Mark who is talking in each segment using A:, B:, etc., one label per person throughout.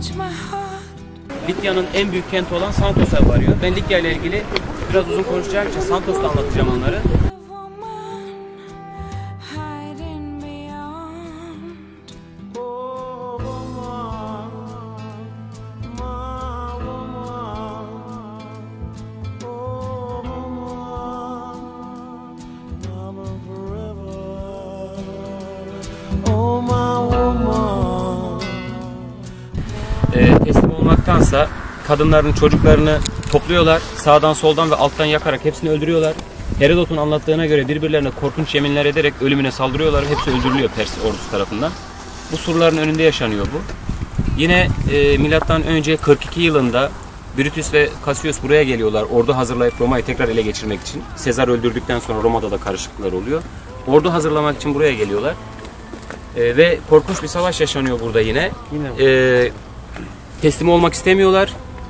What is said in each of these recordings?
A: Likya'nın en büyük kenti olan Santos'a varıyor. Ben Likya ile ilgili biraz uzun konuşacağım için Santos'ta anlatacağım onları. Teslim olmaktansa kadınların çocuklarını topluyorlar, sağdan soldan ve alttan yakarak hepsini öldürüyorlar. Herodot'un anlattığına göre birbirlerine korkunç yeminler ederek ölümüne saldırıyorlar. Hepsi öldürülüyor Pers ordusu tarafından. Bu surların önünde yaşanıyor bu. Yine milattan önce 42 yılında Brutus ve Cassius buraya geliyorlar. Ordu hazırlayıp Roma'yı tekrar ele geçirmek için. Sezar öldürdükten sonra Roma'da da karışıklıklar oluyor. Ordu hazırlamak için buraya geliyorlar. Ve korkunç bir savaş yaşanıyor burada yine. Teslim olmak istemiyorlar.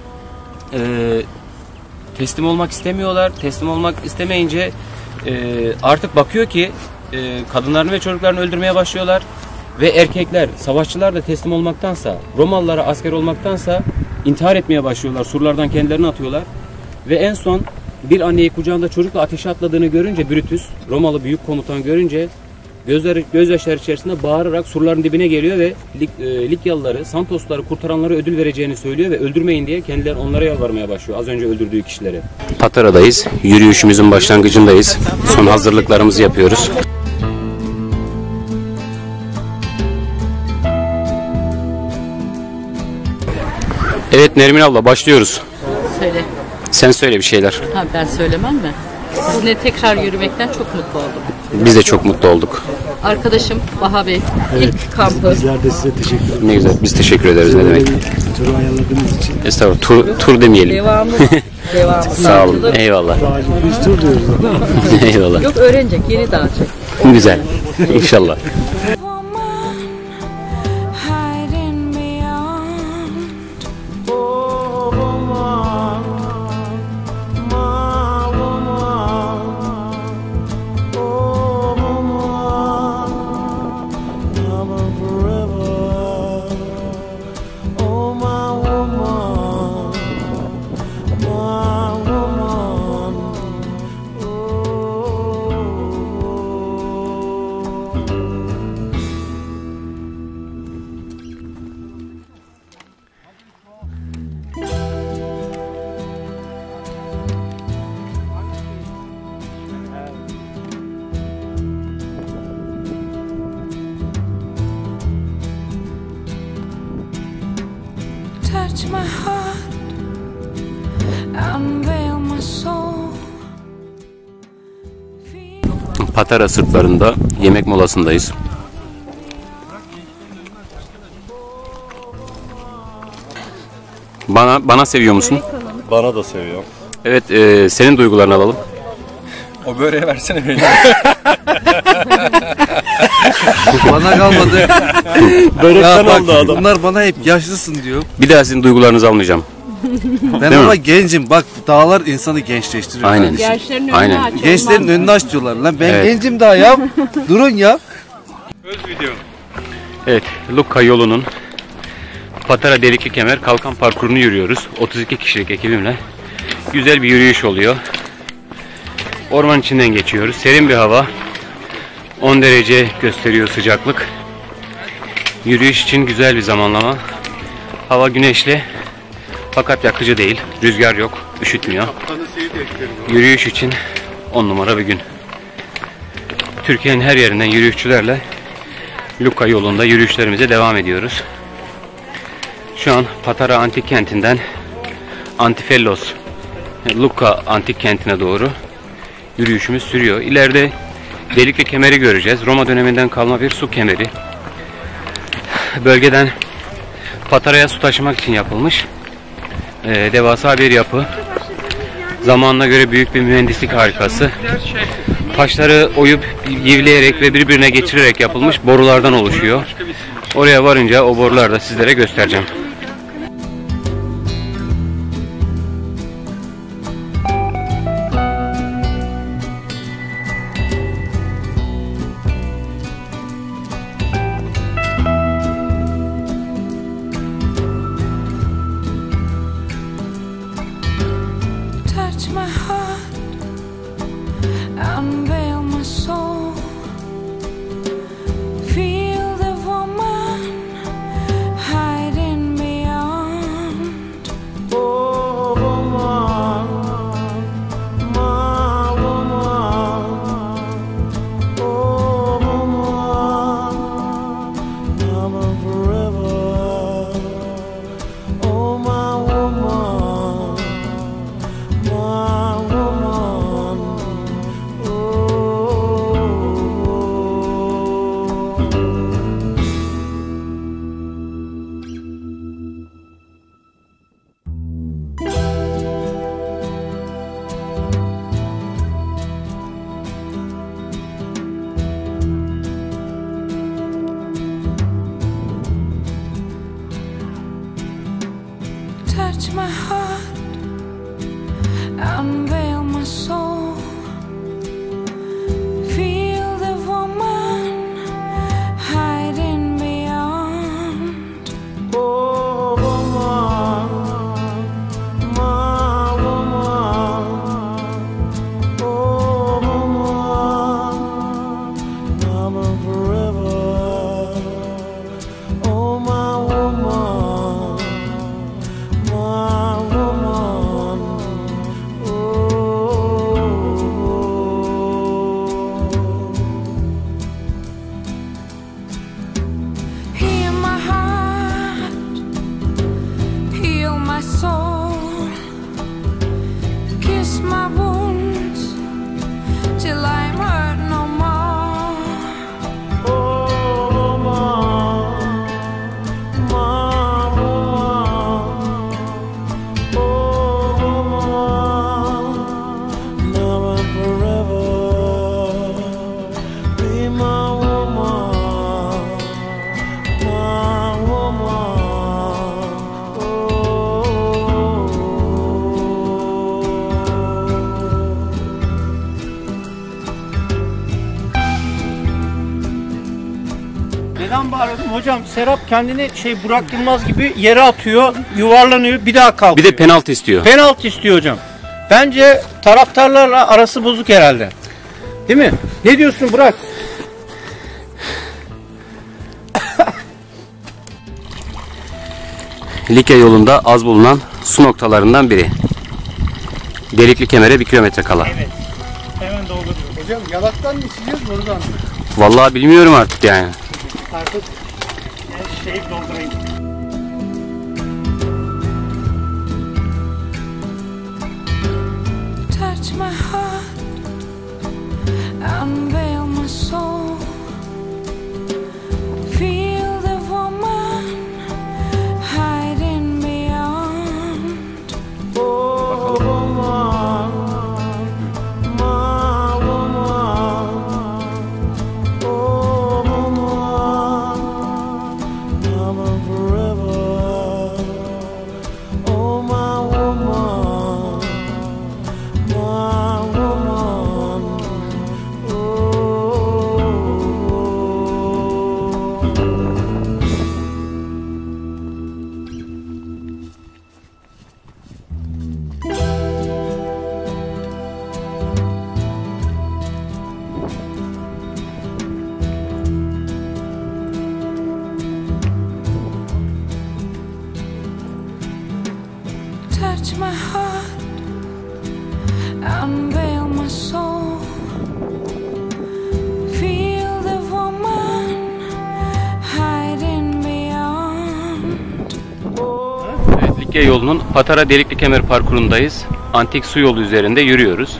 A: Teslim olmak istemeyince artık bakıyor ki kadınlarını ve çocuklarını öldürmeye başlıyorlar. Ve erkekler, savaşçılar da teslim olmaktansa, Romalılara asker olmaktansa intihar etmeye başlıyorlar. Surlardan kendilerini atıyorlar. Ve en son bir anneyi kucağında çocukla ateşe atladığını görünce Brutus, Romalı büyük komutan görünce gözyaşları içerisinde bağırarak surların dibine geliyor ve Likyalıları, Santosları kurtaranlara ödül vereceğini söylüyor ve öldürmeyin diye kendileri onlara yalvarmaya başlıyor. Az önce öldürdüğü kişileri. Patara'dayız. Yürüyüşümüzün başlangıcındayız. Son hazırlıklarımızı yapıyoruz. Evet Nermin abla başlıyoruz.
B: Söyle.
A: Sen söyle bir şeyler.
B: Ha, ben söylemem mi? Sizinle tekrar yürümekten çok mutlu oldum.
A: Biz de çok mutlu olduk.
B: Arkadaşım Baha Bey, ilk kampı.
C: Bizler de size teşekkür ederiz.
A: Ne güzel. Biz teşekkür ederiz. Ne demek?
C: Turu ayarladığınız için.
A: Estağfurullah. Tur demeyelim.
B: Devamı.
A: Sağ olun. Eyvallah.
C: Biz tur diyoruz.
A: Eyvallah.
B: Yok öğrenecek, yeni dağılacak.
A: Güzel. İnşallah.
D: Touch my heart, unveil my soul.
A: Patara sırtlarında yemek molasındayız. Bana seviyor musun?
E: Bana da seviyorum.
A: Evet, senin duygularını alalım.
E: O böreği versene beni.
F: Bana kalmadı.
E: Börekten oldu adam.
F: Bunlar bana hep yaşlısın diyor.
A: Bir daha sizin duygularınızı almayacağım.
F: Ben
A: Değil
F: ama
A: mi?
F: gencim. Bak dağlar insanı gençleştiriyor.
A: Aynen.
F: Kardeşim.
B: Gençlerin önünü
A: Aynen.
B: aç.
F: Gençlerin
B: olmaz.
F: önünü aç diyorlar. Lan ben
A: Evet.
F: gencim daha ya. Durun ya.
A: Evet, Lucca yolunun Patara Delikli Kemer Kalkan parkurunu yürüyoruz. 32 kişilik ekibimle. Güzel bir yürüyüş oluyor. Orman içinden geçiyoruz. Serin bir hava. 10 derece gösteriyor sıcaklık. Yürüyüş için güzel bir zamanlama. Hava güneşli fakat yakıcı değil. Rüzgar yok, üşütmüyor. Yürüyüş için 10 numara bir gün. Türkiye'nin her yerinden yürüyüşçülerle Lucca yolunda yürüyüşlerimize devam ediyoruz. Şu an Patara Antik Kenti'nden Antifellos, Lucca Antik Kenti'ne doğru yürüyüşümüz sürüyor. İleride Delikli Kemeri göreceğiz. Roma döneminden kalma bir su kemeri. Bölgeden Patara'ya su taşımak için yapılmış. Devasa bir yapı. Zamanına göre büyük bir mühendislik harikası. Taşları oyup yivleyerek ve birbirine geçirerek yapılmış borulardan oluşuyor. Oraya varınca o boruları da sizlere göstereceğim.
D: touch my heart, unveil my soul. Feel the woman hiding beyond.
C: Oh, woman, my woman. Oh, woman, now and forever. Oh, my woman, my woman. Oh,
D: heal my heart, heal my soul. Kiss my wounds till I'm hurt no more.
C: oh, woman, my woman. Oh, woman, now and forever. Be my woman, my woman. Oh.
G: Neden bağırdım hocam? Serap kendini Burak Yılmaz gibi yere atıyor, yuvarlanıyor, bir daha kalkıyor.
A: Bir de penaltı istiyor.
G: Penaltı istiyor hocam. Bence taraftarlarla arası bozuk herhalde. Değil mi? Ne diyorsun Burak?
A: Likya yolunda az bulunan su noktalarından biri. Delikli Kemer'e 1 kilometre kala.
G: Evet. Hemen dolduruyor.
C: Hocam yalaktan mı içeceğiz buradan mı?
A: Vallahi bilmiyorum artık yani.
G: Artık doldurayım.
D: Touch my heart, unveil my soul. Feel the woman hiding beyond.
C: Oh, woman, my woman. Oh, woman, now and forever. Oh, my woman, my woman. Oh.
D: Touch my heart, unveil my soul. Feel the woman hiding beyond.
A: Evet, Likya yolunun Patara Delikli Kemer parkurundayız. Antik su yolu üzerinde yürüyoruz.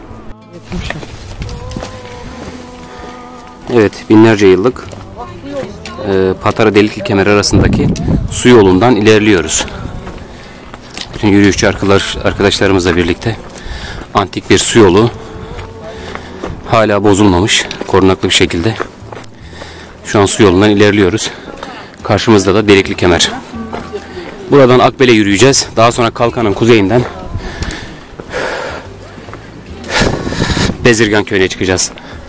A: Evet, binlerce yıllık Patara Delikli Kemer arasındaki su yolundan ilerliyoruz. Bütün yürüyüşçü arkadaşlarımızla birlikte antik bir su yolu, hala bozulmamış, korunaklı bir şekilde. Şu an su yolundan ilerliyoruz. Karşımızda da Delikli Kemer. Buradan Akbel'e yürüyeceğiz. Daha sonra Kalkan'ın kuzeyinden Bezirgan köyüne çıkacağız.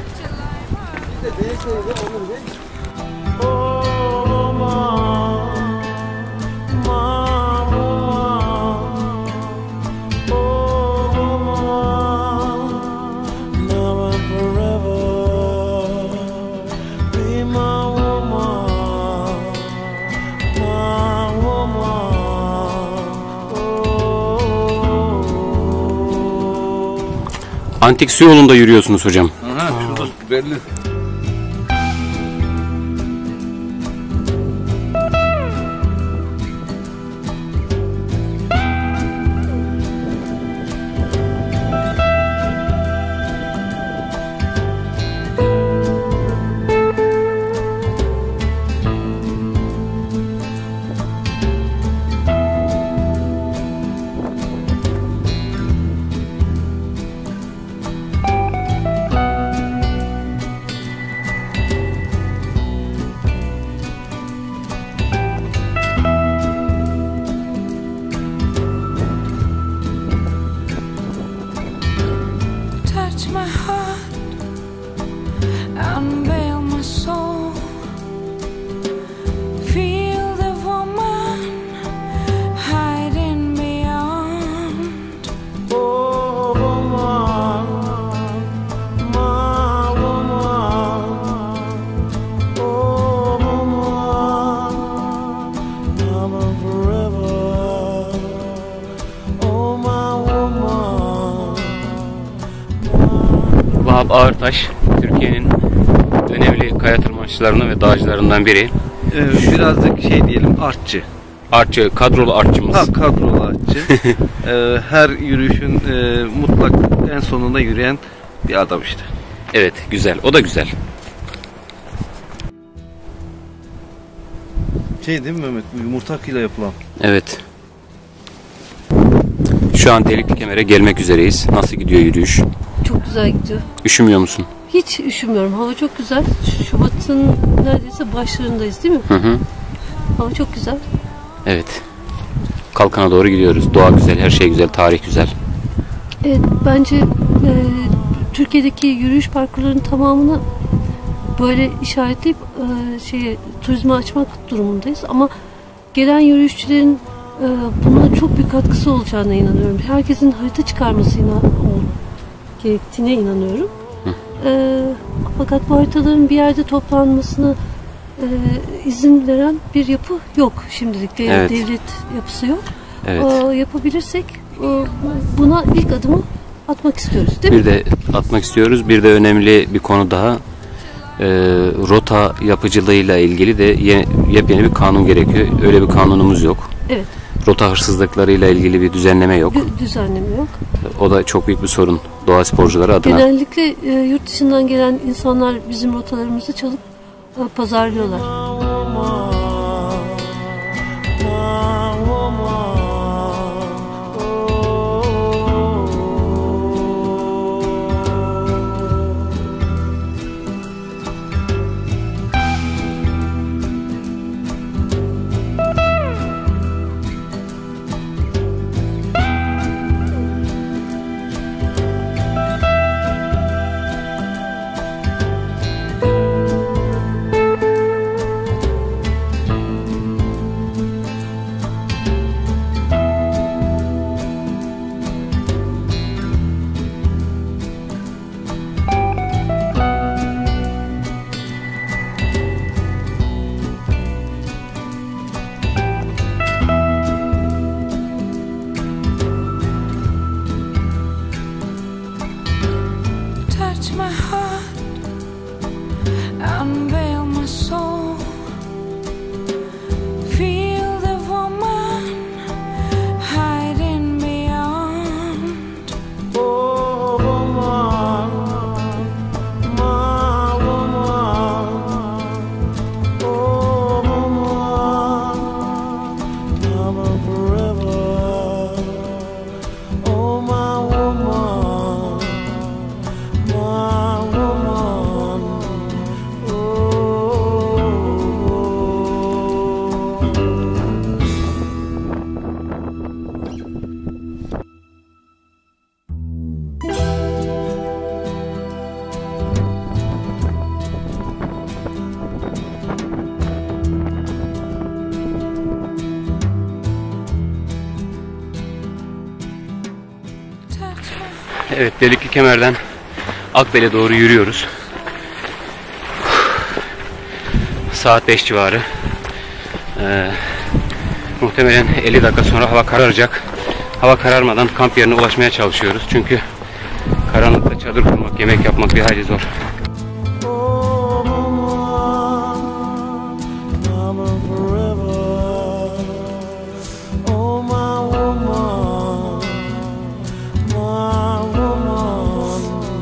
A: Antik su yolunda yürüyorsunuz hocam.
F: Aha, şurada belli.
A: Vahap Ağırtaş, Türkiye'nin önemli kaya tırmanışçılarından ve dağcılarından biri.
F: Birazcık şey diyelim, artçı.
A: Artçı, kadrolu artçımız.
F: Ha, kadrolu artçı. Her yürüyüşün mutlak en sonunda yürüyen bir adam işte.
A: Evet, güzel. O da güzel.
F: Şey değil mi Mehmet? Bu yumurta hakkıyla yapılan.
A: Evet. Şu an Delikli Kemer'e gelmek üzereyiz. Nasıl gidiyor yürüyüş?
B: Çok güzel gidiyor.
A: Üşümüyor musun?
B: Hiç üşümüyorum. Hava çok güzel. Şubat'ın neredeyse başlarındayız değil mi?
A: Hı hı.
B: Hava çok güzel.
A: Evet. Kalkan'a doğru gidiyoruz. Doğa güzel, her şey güzel, tarih güzel.
B: Evet, bence Türkiye'deki yürüyüş parkurlarının tamamını böyle işaretleyip turizme açmak durumundayız. Ama gelen yürüyüşçülerin buna çok büyük katkısı olacağına inanıyorum. Herkesin harita çıkarmasına gerektiğine inanıyorum. Fakat bu haritaların bir yerde toplanmasına izin veren bir yapı yok şimdilik.
A: Evet.
B: Devlet yapısı yok.
A: Evet.
B: Yapabilirsek buna ilk adımı atmak istiyoruz değil mi?
A: Bir de atmak istiyoruz. Bir de önemli bir konu daha. Rota yapıcılığıyla ilgili de yepyeni bir kanun gerekiyor. Öyle bir kanunumuz yok.
B: Evet.
A: Rota hırsızlıklarıyla ilgili bir düzenleme yok.
B: Düzenleme yok.
A: O da çok büyük bir sorun doğa sporcuları adına.
B: Genellikle yurt dışından gelen insanlar bizim rotalarımızı çalıp pazarlıyorlar.
D: Touch my heart, unveil my soul. Feel the woman hiding beyond.
C: Oh, woman, my woman. Oh, woman, now and forever. Oh, my woman, my woman. Oh.
D: Touch my
A: Evet, Delikli Kemer'den Akbel'e doğru yürüyoruz. Saat 5 civarı. Muhtemelen 50 dakika sonra hava kararacak. Hava kararmadan kamp yerine ulaşmaya çalışıyoruz. Çünkü karanlıkta çadır kurmak, yemek yapmak bir hayli zor.
C: Oh, woman, now and forever. Oh, my woman, my woman.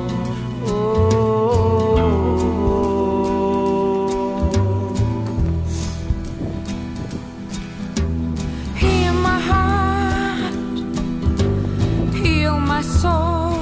C: Oh.
D: Heal my heart, heal my soul.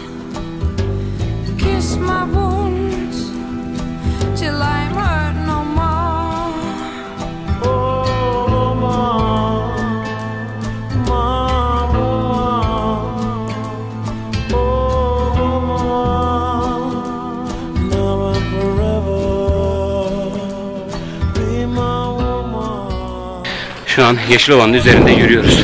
D: Kiss my wounds till I'm hurt no more.
C: Oh, woman, my woman. Oh, woman, now and forever. Be my woman.
A: Şu an Yeşilova'nın üzerinde yürüyoruz.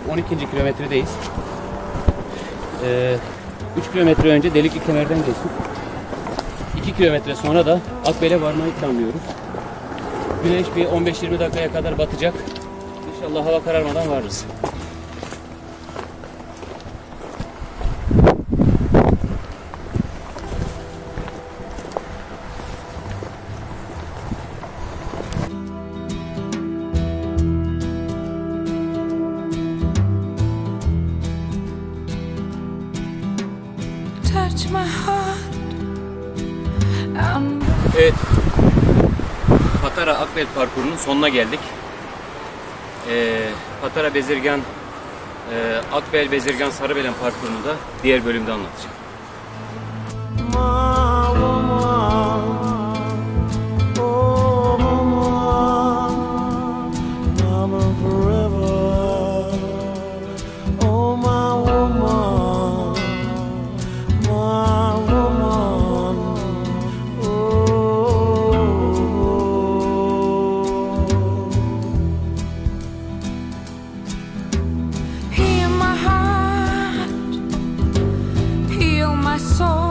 A: 12. kilometredeyiz. 3 kilometre önce Delikli Kemer'den geçtik. 2 kilometre sonra da Akbel'e varmayı planlıyoruz. Güneş bir 15-20 dakikaya kadar batacak. İnşallah hava kararmadan varırız.
D: Touch my heart and
A: Evet. Patara Akbel parkurunun sonuna geldik. Patara Bezirgan Akbel Bezirgan Sarıbelen parkurunu da diğer bölümde anlatacağım.
C: My woman, oh woman, mama forever. Oh my woman, my woman, oh.
D: heal my heart, heal my soul.